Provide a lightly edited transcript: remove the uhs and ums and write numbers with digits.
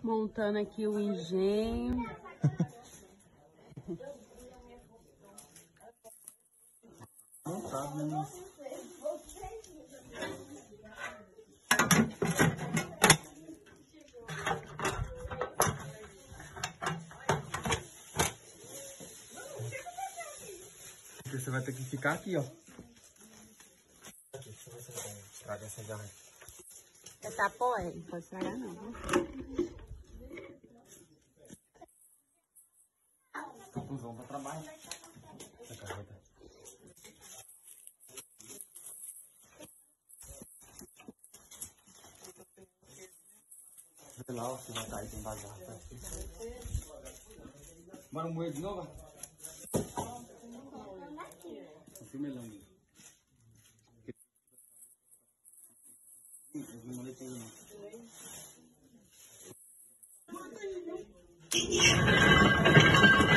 Montando aqui o engenho. Montado, né? Você vai ter que ficar aqui, ó. Aqui, deixa eu ver se eu trago essa garrafa. É tapó, é? Não pode estragar não, viu? Conclusão para trabalho. Essa carreta. Vê lá, ó, se vai cair, tem bazar. Tá? Bora moer de novo? O filme é longo. Eu não molhei tudo, não.